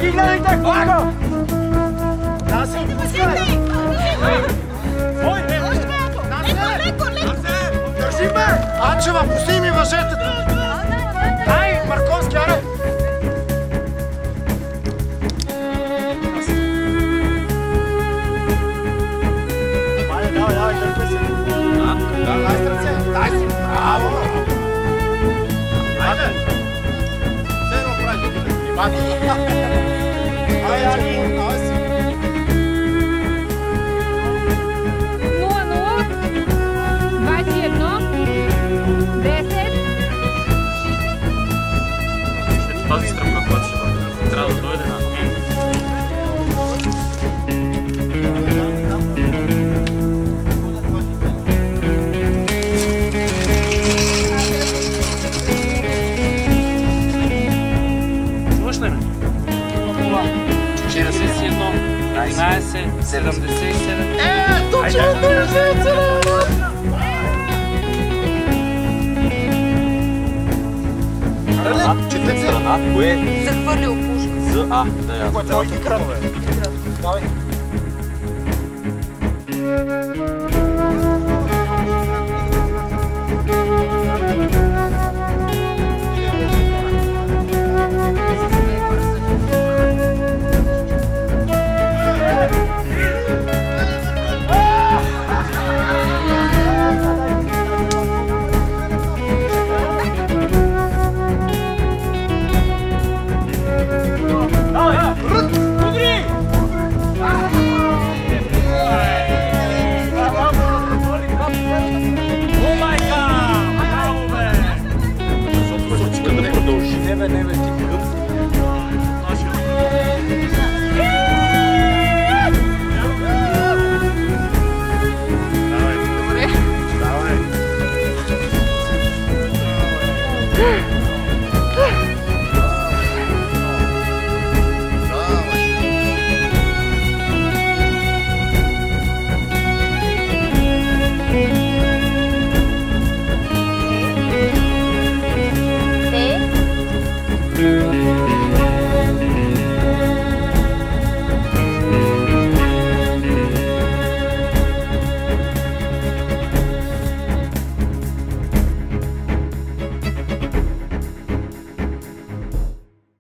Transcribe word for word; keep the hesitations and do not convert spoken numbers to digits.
Всички гледайте! Ага! Да се отпускай! Ой, не! Леко, леко, леко! Държи ме! Ачева, пусти ми въжетето! Ай, Марковски, аре! Давай, давай, давай, дърпи се! Дай с ръце! Дай си! Браво! Айде! Все едно прави да ги снимати! Ай, Ани! Ай си! нула нула двадесет и едно десет Тази стръпка, която ще бъде, трябва да дойде на мен. Чуваш ли ме? шестдесет и едно, единадесет, седемдесет и седем. Е, точно държи целата! Четири страна, кое? захвърлил пушка. З, А, да я. Давай.